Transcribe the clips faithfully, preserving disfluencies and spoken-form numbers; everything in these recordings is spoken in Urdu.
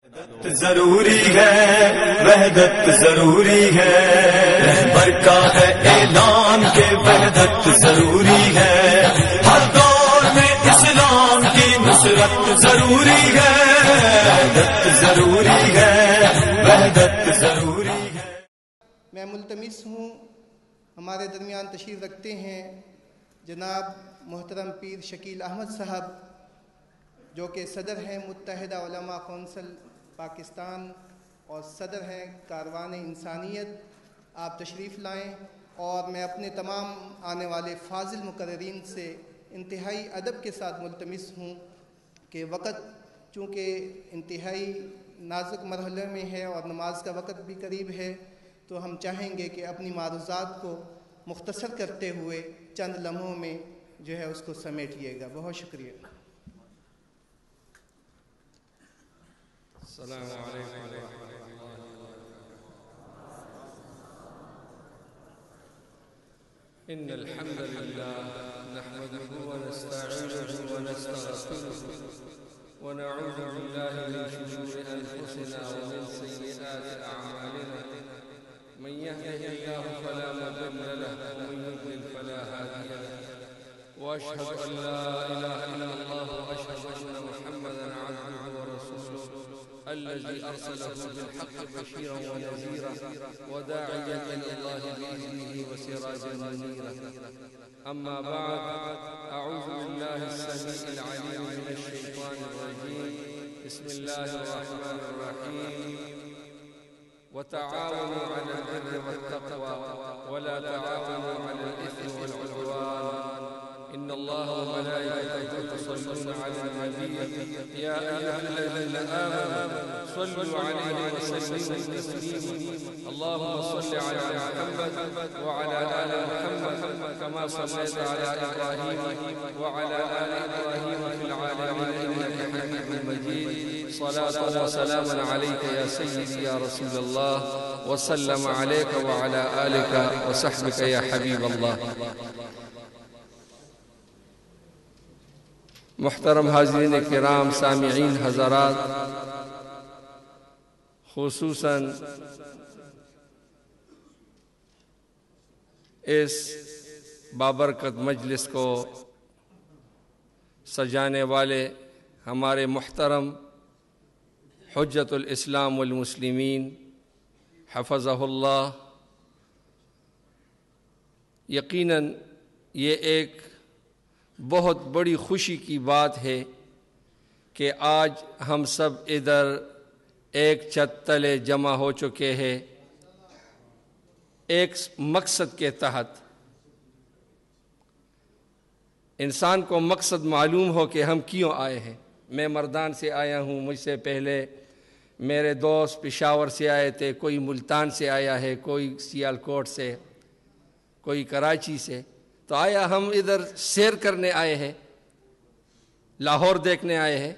ضروری ہے وحدت ضروری ہے، رہبر کا ہے اعلان کہ وحدت ضروری ہے، ہر دور میں اسلام کی نصرت ضروری ہے، وحدت ضروری ہے، وحدت ضروری ہے۔ میں ملتمس ہوں ہمارے درمیان تشریف رکھتے ہیں جناب محترم پیر شکیل احمد صاحب، جو کہ صدر ہیں متحدہ علماء کونسل پاکستان اور صدر ہیں کاروان انسانیت۔ آپ تشریف لائیں اور میں اپنے تمام آنے والے فاضل مقررین سے انتہائی ادب کے ساتھ ملتمس ہوں کہ وقت چونکہ انتہائی نازک مرحلے میں ہے اور نماز کا وقت بھی قریب ہے، تو ہم چاہیں گے کہ اپنی معروضات کو مختصر کرتے ہوئے چند لمحوں میں جو ہے اس کو سمیٹیے گا۔ بہت شکریہ۔ السلام علیکم ان الحمد لله نحمده ونستعينه ونستغفره ونعوذ بالله من شرور انفسنا ومن سيئات اعمالنا من يهده الله فلا مضل له ومن يضلل فلا هادي له واشهد ان لا اله الا الله واشهد ان محمدا عبده ورسوله الذي أرسله بالحق بشيرا ونذيرا وداعيا إلى الله بإذنه وسراجا منيرا، أما بعد، أعوذ بالله السميع العليم من الشيطان الرجيم، بسم الله الرحمن الرحيم، وتعاونوا على البر والتقوى ولا تعاونوا على الإثم والعدوان، إن الله وملائكته يصلون على النبي يا أيها الذين آمنوا صلوا عليه وسلموا تسليما، اللهم صل على محمد وعلى آل محمد كما صليت على إبراهيم وعلى آل إبراهيم في العالمين إنك حميد مجيد، صلاة وسلاما عليك يا سيدي يا رسول الله، وسلم عليك وعلى آلك وصحبك يا حبيب الله۔ محترم حاضرین کرام، سامعین حضرات، خصوصاً اس بابرکت مجلس کو سجانے والے ہمارے محترم حجت الاسلام والمسلمین حفظہ اللہ، یقیناً یہ ایک بہت بڑی خوشی کی بات ہے کہ آج ہم سب ادھر ایک چھت تلے جمع ہو چکے ہیں ایک مقصد کے تحت۔ انسان کو مقصد معلوم ہو کہ ہم کیوں آئے ہیں۔ میں مردان سے آیا ہوں، مجھ سے پہلے میرے دوست پشاور سے آئے تھے، کوئی ملتان سے آیا ہے، کوئی سیالکوٹ سے، کوئی کراچی سے، تو آیا ہم ادھر سیر کرنے آئے ہیں، لاہور دیکھنے آئے ہیں۔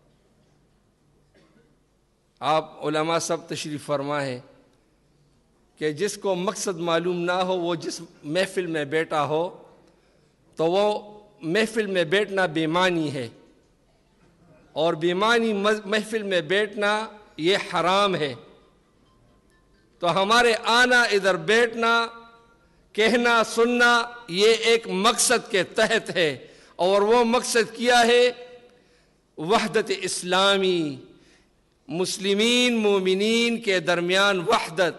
آپ علماء سب تشریف فرما ہے کہ جس کو مقصد معلوم نہ ہو، وہ جس محفل میں بیٹھا ہو تو وہ محفل میں بیٹھنا بے معنی ہے، اور بے معنی محفل میں بیٹھنا یہ حرام ہے۔ تو ہمارے آنا، ادھر بیٹھنا، کہنا، سننا، یہ ایک مقصد کے تحت ہے، اور وہ مقصد کیا ہے؟ وحدت اسلامی، مسلمین مومنین کے درمیان وحدت،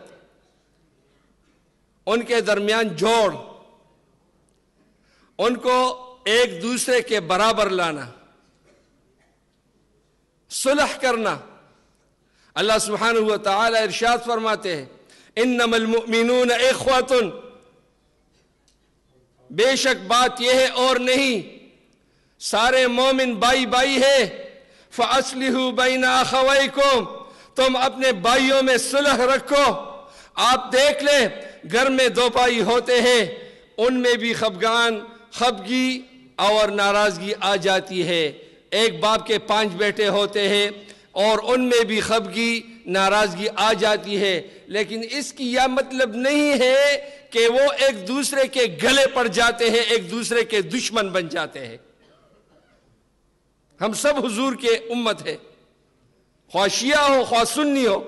ان کے درمیان جوڑ، ان کو ایک دوسرے کے برابر لانا، صلح کرنا۔ اللہ سبحانہ و تعالی ارشاد فرماتے ہیں انما المؤمنون اخوۃ، بے شک بات یہ ہے اور نہیں، سارے مومن بھائی بھائی ہے۔ فَأَصْلِحُوا بَيْنَ أَخَوَيْكُمْ، تم اپنے بھائیوں میں صلح رکھو۔ آپ دیکھ لیں گھر میں دو بھائی ہوتے ہیں، ان میں بھی خفگان، خفگی اور ناراضگی آ جاتی ہے۔ ایک باپ کے پانچ بیٹے ہوتے ہیں اور ان میں بھی خفگی، ناراضگی آ جاتی ہے، لیکن اس کی یہ مطلب نہیں ہے کہ وہ ایک دوسرے کے گلے پڑ جاتے ہیں، ایک دوسرے کے دشمن بن جاتے ہیں۔ ہم سب حضور کے امت ہے، خواہ شیعہ ہو خواہ سنی ہو،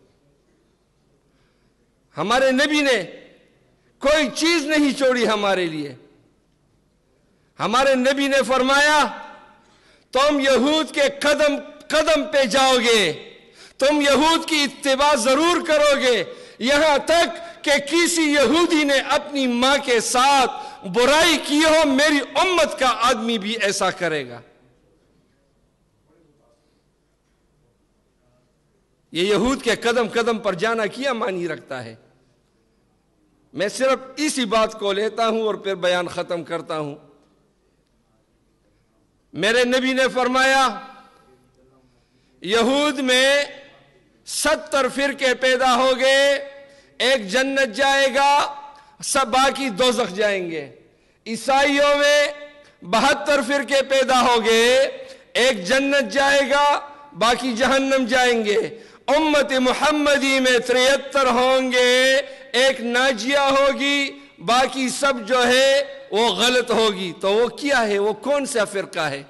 ہمارے نبی نے کوئی چیز نہیں چھوڑی ہمارے لیے۔ ہمارے نبی نے فرمایا تم یہود کے قدم قدم پہ جاؤ گے، تم یہود کی اتباع ضرور کرو گے، یہاں تک کہ کسی یہودی نے اپنی ماں کے ساتھ برائی کی ہو میری امت کا آدمی بھی ایسا کرے گا۔ یہ یہود کے قدم قدم پر جانا کیا معنی رکھتا ہے؟ میں صرف اسی بات کو لیتا ہوں اور پھر بیان ختم کرتا ہوں۔ میرے نبی نے فرمایا یہود میں ستر فرقے پیدا ہو گئے، ایک جنت جائے گا، سب باقی دوزخ جائیں گے۔ عیسائیوں میں بہتر فرقے پیدا ہو گئے، ایک جنت جائے گا، باقی جہنم جائیں گے۔ امت محمدی میں تریہتر ہوں گے، ایک ناجیہ ہوگی، باقی سب جو ہے وہ غلط ہوگی۔ تو وہ کیا ہے؟ وہ کون سا فرقہ ہے؟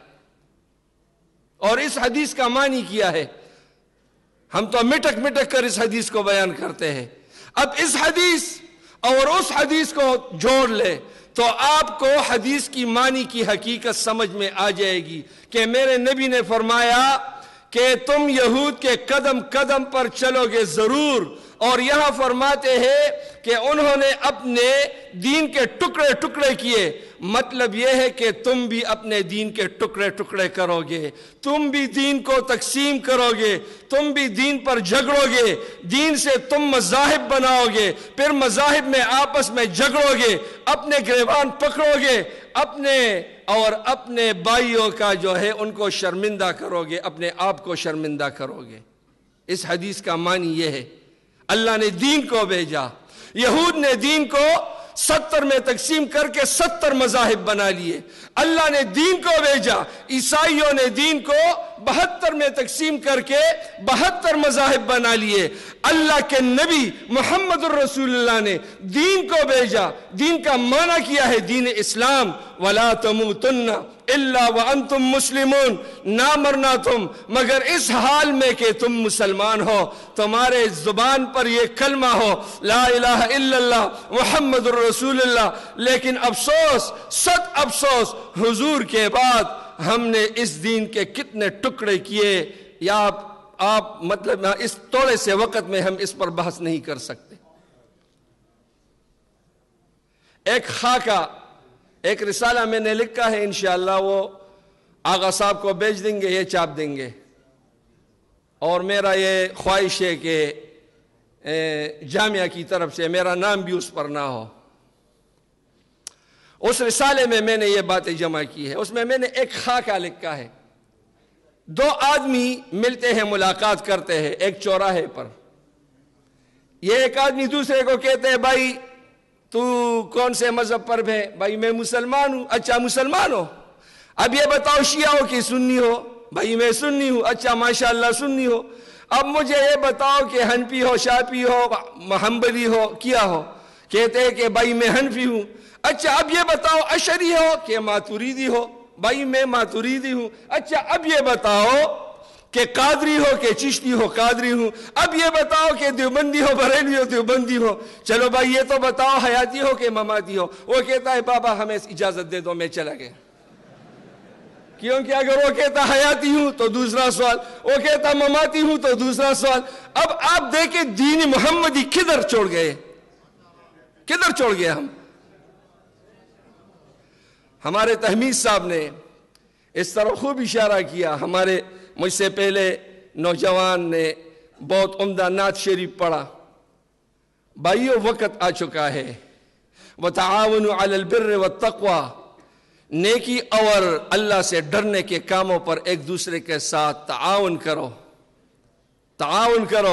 اور اس حدیث کا معنی کیا ہے؟ ہم تو مٹک مٹک کر اس حدیث کو بیان کرتے ہیں۔ اب اس حدیث اور اس حدیث کو جوڑ لے تو آپ کو حدیث کی معنی کی حقیقت سمجھ میں آ جائے گی کہ میرے نبی نے فرمایا کہ تم یہود کے قدم قدم پر چلو گے ضرور، اور یہاں فرماتے ہیں کہ انہوں نے اپنے دین کے ٹکڑے ٹکڑے کیے۔ مطلب یہ ہے کہ تم بھی اپنے دین کے ٹکڑے ٹکڑے کرو گے، تم بھی دین کو تقسیم کرو گے، تم بھی دین پر جھگڑو گے، دین سے تم مذاہب بناؤ گے، پھر مذاہب میں آپس میں جھگڑو گے، اپنے گریبان پکڑو گے، اپنے اور اپنے بھائیوں کا جو ہے ان کو شرمندہ کرو گے، اپنے آپ کو شرمندہ کرو گے۔ اس حدیث کا معنی یہ ہے اللہ نے دین کو بھیجا، یہود نے دین کو ستر میں تقسیم کر کے ستر مذاہب بنا لیے، اللہ نے دین کو بھیجا، عیسائیوں نے دین کو بہتر میں تقسیم کر کے بہتر مذاہب بنا لیے۔ اللہ کے نبی محمد الرسول اللہ نے دین کو بھیجا، دین کا معنی کیا ہے دین اسلام، وَلَا تَمُوتُنَّ إِلَّا وَأَنْتُمْ مُسْلِمُونَ، نہ مرنا تم مگر اس حال میں کہ تم مسلمان ہو، تمہارے زبان پر یہ کلمہ ہو لا الہ الا اللہ محمد الرسول اللہ۔ لیکن افسوس، صد افسوس، حضور کے بعد ہم نے اس دین کے کتنے ٹکڑے کیے، یا آپ, آپ مطلب اس تھوڑے سے وقت میں ہم اس پر بحث نہیں کر سکتے۔ ایک خاکہ، ایک رسالہ میں نے لکھا ہے، انشاءاللہ وہ آغا صاحب کو بھیج دیں گے، یہ چھاپ دیں گے، اور میرا یہ خواہش ہے کہ جامعہ کی طرف سے میرا نام بھی اس پر نہ ہو۔ اس رسالے میں میں نے یہ باتیں جمع کی ہے، اس میں میں نے ایک خاکہ لکھا ہے۔ دو آدمی ملتے ہیں، ملاقات کرتے ہیں ایک چوراہے پر۔ یہ ایک آدمی دوسرے کو کہتے ہیں بھائی تو کون سے مذہب پر ہے؟ بھائی میں مسلمان ہوں۔ اچھا مسلمان ہو، اب یہ بتاؤ شیعہ ہو کہ سنی ہو؟ بھائی میں سنی ہوں۔ اچھا ماشاءاللہ سنی ہو، اب مجھے یہ بتاؤ کہ حنفی ہو، شافعی ہو، حنبلی ہو، کیا ہو؟ کہتے ہیں کہ بھائی میں حنفی ہوں۔ اچھا اب یہ بتاؤ اشعری ہو کہ ماتوریدی ہو؟ بھائی میں ماتوریدی ہوں۔ اچھا اب یہ بتاؤ کہ قادری ہو کہ چشتی ہو؟ قادری ہوں۔ اب یہ بتاؤ کہ دیوبندی ہو، بریلوی ہو، دیوبندی ہو؟ چلو بھائی یہ تو بتاؤ حیاتی ہو کہ مماتی ہو؟ وہ کہتا ہے بابا ہمیں اجازت دے دو، میں چلا گیا۔ کیونکہ اگر وہ کہتا حیاتی ہوں تو دوسرا سوال، وہ کہتا مماتی ہوں تو دوسرا سوال۔ اب آپ دیکھیں دین محمدی کدھر چھوڑ گئے، کدھر چھوڑ گئے ہم۔ ہمارے تحمید صاحب نے اس طرح خوب اشارہ کیا، ہمارے مجھ سے پہلے نوجوان نے بہت عمدہ نعت شریف پڑھا۔ بھائیو وقت آ چکا ہے، وَتَعَاوَنُوا عَلَى الْبِرِّ وَالتَّقْوَى، نیکی اور اللہ سے ڈرنے کے کاموں پر ایک دوسرے کے ساتھ تعاون کرو، تعاون کرو۔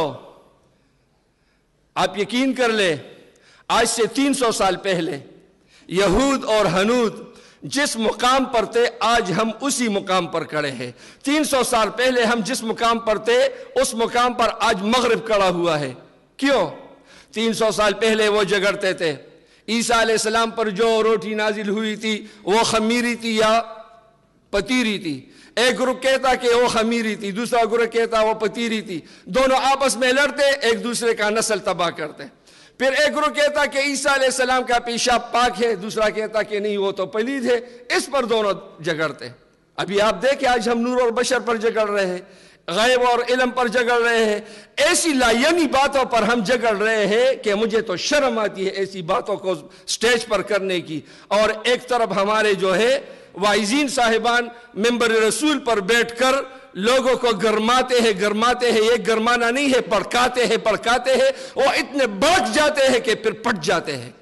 آپ یقین کر لیں آج سے تین سو سال پہلے یہود اور ہنود جس مقام پر تھے آج ہم اسی مقام پر کھڑے ہیں۔ تین سو سال پہلے ہم جس مقام پر تھے اس مقام پر آج مغرب کھڑا ہوا ہے۔ کیوں؟ تین سو سال پہلے وہ جھگڑتے تھے عیسیٰ علیہ السلام پر جو روٹی نازل ہوئی تھی وہ خمیری تھی یا پتیری تھی، ایک گروپ کہتا کہ وہ خمیری تھی، دوسرا گروپ کہتا وہ پتیری تھی، دونوں آپس میں لڑتے، ایک دوسرے کا نسل تباہ کرتے۔ پھر ایک گروہ کہتا کہ عیسیٰ علیہ السلام کا پیشاب پاک ہے، دوسرا کہتا کہ نہیں وہ تو پلید ہے، اس پر دونوں جگڑتے۔ ابھی آپ دیکھیں آج ہم نور اور بشر پر جگڑ رہے ہیں، غیب اور علم پر جگڑ رہے ہیں، ایسی لایعنی باتوں پر ہم جگڑ رہے ہیں کہ مجھے تو شرم آتی ہے ایسی باتوں کو سٹیج پر کرنے کی۔ اور ایک طرف ہمارے جو ہے واعظین صاحبان ممبر رسول پر بیٹھ کر لوگوں کو گرماتے ہیں گرماتے ہیں یہ گرمانا نہیں ہے، پڑکاتے ہیں پڑکاتے ہیں، وہ اتنے بڑک جاتے ہیں کہ پھر پٹ جاتے ہیں۔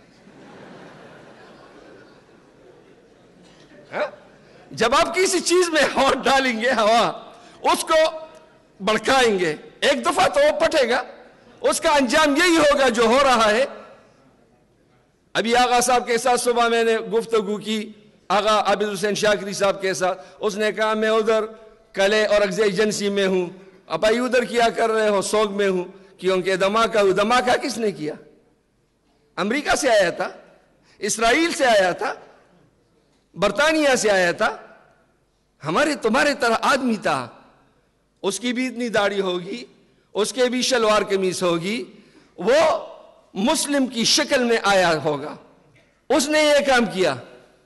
جب آپ کسی چیز میں ہاتھ ڈالیں گے ہوا اس کو بڑکائیں گے، ایک دفعہ تو وہ پٹے گا، اس کا انجام یہی ہوگا جو ہو رہا ہے۔ ابھی آغا صاحب کے ساتھ صبح میں نے گفتگو کی، آغا عابد حسین شاکری صاحب کے ساتھ، اس نے کہا میں ادھر کلے اور اغذیہ ایجنسی میں ہوں، اب آئی ادھر کیا کر رہے ہو؟ سوگ میں ہوں، کیونکہ دھماکہ ہو۔ دھماکہ کس نے کیا؟ امریکہ سے آیا تھا، اسرائیل سے آیا تھا، برطانیہ سے آیا تھا، ہمارے تمہارے طرح آدمی تھا، اس کی بھی اتنی داڑھی ہوگی، اس کے بھی شلوار قمیص ہوگی، وہ مسلم کی شکل میں آیا ہوگا، اس نے یہ کام کیا۔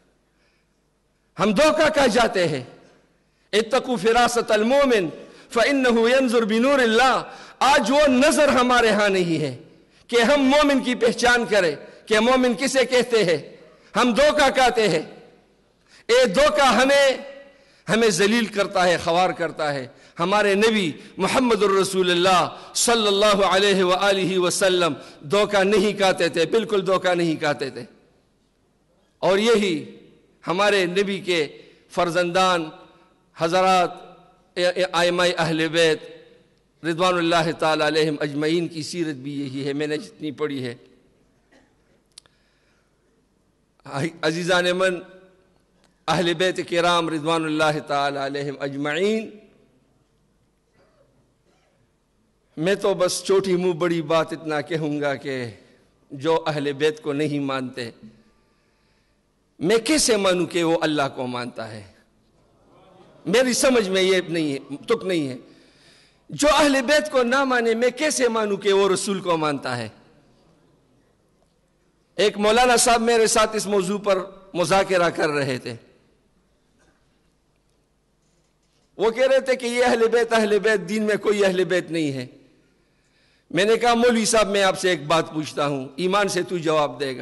ہم دھوکہ کھا جاتے ہیں۔ اتقوا فراست المومن فإنه ينظر بنور اللہ۔ آج وہ نظر ہمارے ہاں نہیں ہے کہ ہم مومن کی پہچان کریں کہ مومن کسے کہتے ہیں، ہم دھوکہ کھاتے ہیں۔ اے دھوکہ ہمیں ہمیں ذلیل کرتا ہے، خوار کرتا ہے۔ ہمارے نبی محمد الرسول اللہ صلی اللہ علیہ وآلہ وسلم دھوکہ نہیں کھاتے تھے، بالکل دھوکہ نہیں کھاتے تھے۔ اور یہی ہمارے نبی کے فرزندان حضرات ائمہ اہل بیت رضوان اللہ تعالی علیہم اجمعین کی سیرت بھی یہی ہے، میں نے جتنی پڑھی ہے۔ عزیزان من، اہل بیت کرام رضوان اللہ تعالی علیہم اجمعین، میں تو بس چھوٹی منہ بڑی بات اتنا کہوں گا کہ جو اہل بیت کو نہیں مانتے، میں کیسے مانوں کہ وہ اللہ کو مانتا ہے؟ میری سمجھ میں یہ نہیں ہے، تک نہیں ہے۔ جو اہل بیت کو نہ مانے میں کیسے مانوں کہ وہ رسول کو مانتا ہے؟ ایک مولانا صاحب میرے ساتھ اس موضوع پر مذاکرہ کر رہے تھے، وہ کہہ رہے تھے کہ یہ اہل بیت اہل بیت دین میں کوئی اہل بیت نہیں ہے۔ میں نے کہا مولوی صاحب میں آپ سے ایک بات پوچھتا ہوں، ایمان سے تو جواب دے گا۔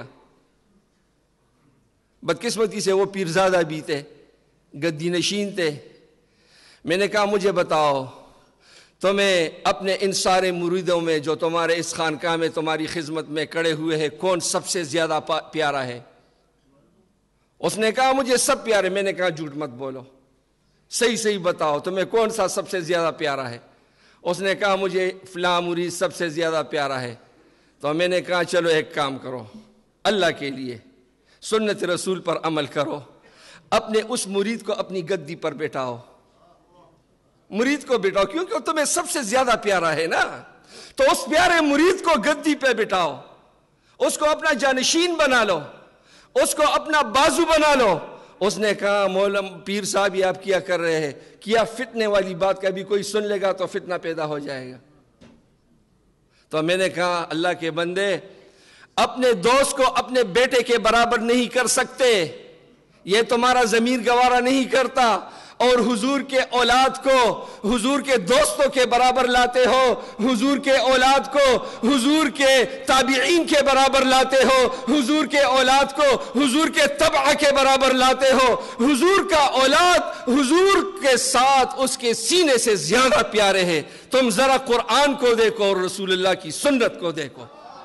بدقسمتی سے وہ پیرزادہ بھی تھے، گدی نشین تھے۔ میں نے کہا مجھے بتاؤ، تمہیں اپنے ان سارے مریدوں میں جو تمہارے اس خانقاہ میں تمہاری خدمت میں کھڑے ہوئے ہیں، کون سب سے زیادہ پیارا ہے؟ اس نے کہا مجھے سب پیارے۔ میں نے کہا جھوٹ مت بولو، صحیح صحیح بتاؤ تمہیں کون سا سب سے زیادہ پیارا ہے؟ اس نے کہا مجھے فلاں مرید سب سے زیادہ پیارا ہے۔ تو میں نے کہا چلو ایک کام کرو، اللہ کے لیے سنت رسول پر عمل کرو، اپنے اس مرید کو اپنی گدی پر بٹھاؤ، مرید کو بٹھاؤ، کیونکہ وہ تمہیں سب سے زیادہ پیارا ہے نا۔ تو اس پیارے مرید کو گدی پہ بٹھاؤ، اس کو اپنا جانشین بنا لو، اس کو اپنا بازو بنا لو۔ اس نے کہا مولانا پیر صاحب یہ آپ کیا کر رہے ہیں، کیا فتنے والی بات کبھی کوئی سن لے گا تو فتنہ پیدا ہو جائے گا۔ تو میں نے کہا اللہ کے بندے، اپنے دوست کو اپنے بیٹے کے برابر نہیں کر سکتے، یہ تمہارا ضمیر گوارا نہیں کرتا، اور حضور کے اولاد کو حضور کے دوستوں کے برابر لاتے ہو، حضور کے اولاد کو حضور کے تابعین کے برابر لاتے ہو، حضور کے اولاد کو حضور کے تبع کے برابر لاتے ہو۔ حضور کا اولاد حضور کے ساتھ اس کے سینے سے زیادہ پیارے ہیں۔ تم ذرا قرآن کو دیکھو اور رسول اللہ کی سنت کو دیکھو۔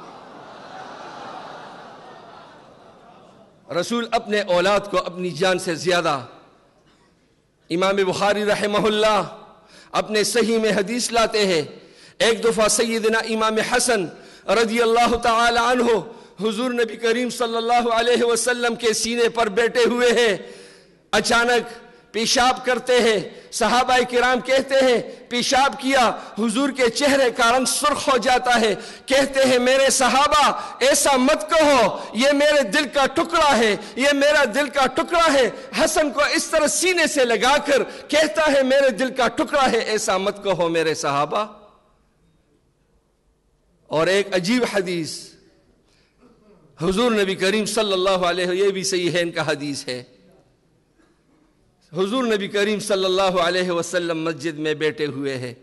رسول اپنے اولاد کو اپنی جان سے زیادہ، امام بخاری رحمہ اللہ اپنے صحیح میں حدیث لاتے ہیں، ایک دفعہ سیدنا امام حسن رضی اللہ تعالی عنہ حضور نبی کریم صلی اللہ علیہ وسلم کے سینے پر بیٹھے ہوئے ہیں، اچانک پیشاب کرتے ہیں، صحابہ کرام کہتے ہیں پیشاب کیا حضور کے چہرے کا رنگ سرخ ہو جاتا ہے، کہتے ہیں میرے صحابہ ایسا مت کہو، یہ میرے دل کا ٹکڑا ہے، یہ میرا دل کا ٹکڑا ہے۔ حسن کو اس طرح سینے سے لگا کر کہتا ہے میرے دل کا ٹکڑا ہے، ایسا مت کہو میرے صحابہ۔ اور ایک عجیب حدیث حضور نبی کریم صلی اللہ علیہ وسلم، یہ بھی صحیحین کا حدیث ہے، حضور نبی کریم صلی اللہ علیہ وسلم مسجد میں بیٹھے ہوئے ہیں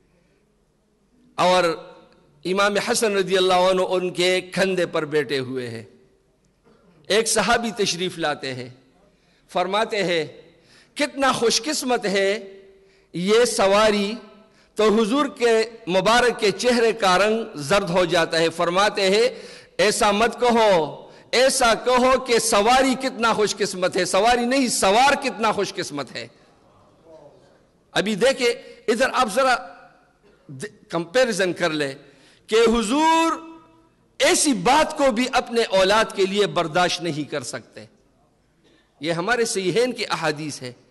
اور امام حسن رضی اللہ عنہ ان کے کندھے پر بیٹھے ہوئے ہیں۔ ایک صحابی تشریف لاتے ہیں، فرماتے ہیں کتنا خوش قسمت ہے یہ سواری، تو حضور کے مبارک کے چہرے کا رنگ زرد ہو جاتا ہے، فرماتے ہیں ایسا مت کہو، ایسا کہو کہ سواری کتنا خوش قسمت ہے، سواری نہیں سوار کتنا خوش قسمت ہے۔ ابھی دیکھیں ادھر آپ ذرا کمپیریزن کر لیں کہ حضور ایسی بات کو بھی اپنے اولاد کے لیے برداشت نہیں کر سکتے۔ یہ ہمارے صحیحین کی احادیث ہے۔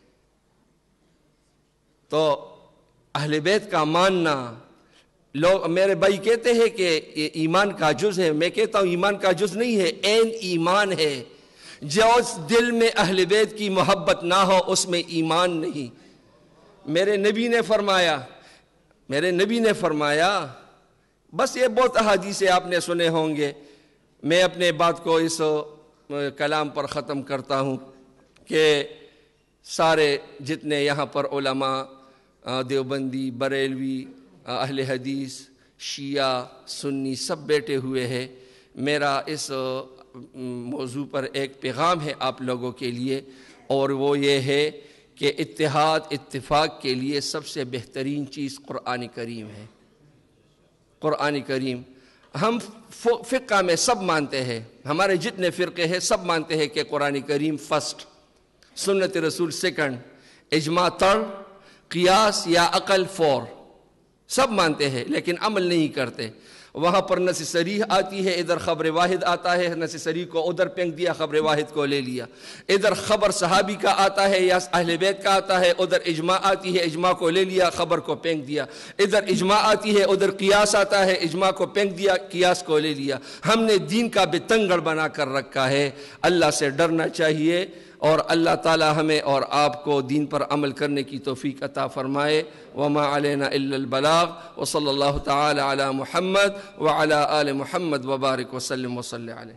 تو اہل بیت کا ماننا، لوگ میرے بھائی کہتے ہیں کہ یہ ایمان کا جز ہے، میں کہتا ہوں ایمان کا جز نہیں ہے، عین ایمان ہے۔ جو دل میں اہل بیت کی محبت نہ ہو اس میں ایمان نہیں۔ میرے نبی نے فرمایا میرے نبی نے فرمایا بس یہ بہت احادیث آپ نے سنے ہوں گے، میں اپنے بات کو اس کلام پر ختم کرتا ہوں کہ سارے جتنے یہاں پر علماء دیوبندی، بریلوی، اہل حدیث، شیعہ، سنی سب بیٹھے ہوئے ہیں، میرا اس موضوع پر ایک پیغام ہے آپ لوگوں کے لیے، اور وہ یہ ہے کہ اتحاد اتفاق کے لیے سب سے بہترین چیز قرآن کریم ہے۔ قرآن کریم ہم فقہ میں سب مانتے ہیں، ہمارے جتنے فرقے ہیں سب مانتے ہیں کہ قرآن کریم فرسٹ، سنت رسول سیکنڈ، اجماع تھرڈ، قیاس یا عقل فور، سب مانتے ہیں لیکن عمل نہیں کرتے۔ وہاں پر نص صریح آتی ہے، ادھر خبر واحد آتا ہے، نص صریح کو ادھر پھینک دیا، خبر واحد کو لے لیا۔ ادھر خبر صحابی کا آتا ہے یا اہل بیت کا آتا ہے، ادھر اجماع آتی ہے، اجماع کو لے لیا، خبر کو پھینک دیا۔ ادھر اجماع آتی ہے، ادھر قیاس آتا ہے، اجماع کو پھینک دیا، قیاس کو لے لیا۔ ہم نے دین کا بتنگڑ بنا کر رکھا ہے۔ اللہ سے ڈرنا چاہیے، اور اللہ تعالی ہمیں اور آپ کو دین پر عمل کرنے کی توفیق عطا فرمائے۔ وما علینا الا البلاغ، وصلی اللہ تعالی علی محمد وعلی آل محمد وبارک وسلم وصلی علیہ۔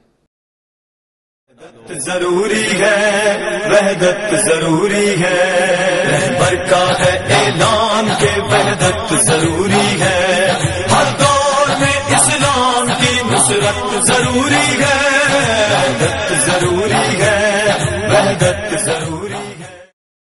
ضروری ہے وحدت ضروری ہے، رہبر کا ہے اعلان کہ وحدت ضروری ہے، ہر دور میں اسلام کی نصرت ضروری ہے، وحدت ضروری ہے، وحدت ضروری